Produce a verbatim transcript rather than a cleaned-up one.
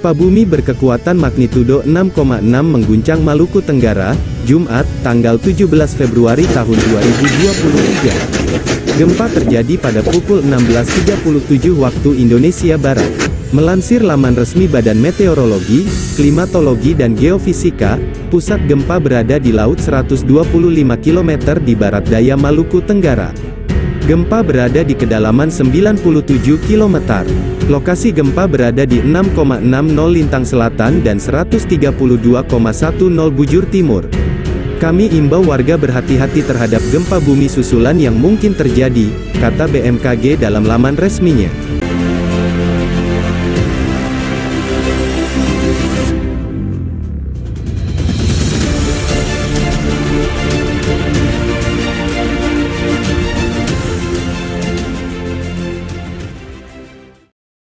Gempa bumi berkekuatan magnitudo enam koma enam mengguncang Maluku Tenggara, Jumat, tanggal tujuh belas Februari tahun dua ribu dua puluh tiga. Gempa terjadi pada pukul enam belas tiga puluh tujuh waktu Indonesia Barat. Melansir laman resmi Badan Meteorologi, Klimatologi dan Geofisika, pusat gempa berada di laut seratus dua puluh lima kilometer di barat daya Maluku Tenggara. Gempa berada di kedalaman sembilan puluh tujuh kilometer. Lokasi gempa berada di enam koma enam nol Lintang Selatan dan seratus tiga puluh dua koma sepuluh Bujur Timur. Kami imbau warga berhati-hati terhadap gempa bumi susulan yang mungkin terjadi, kata B M K G dalam laman resminya.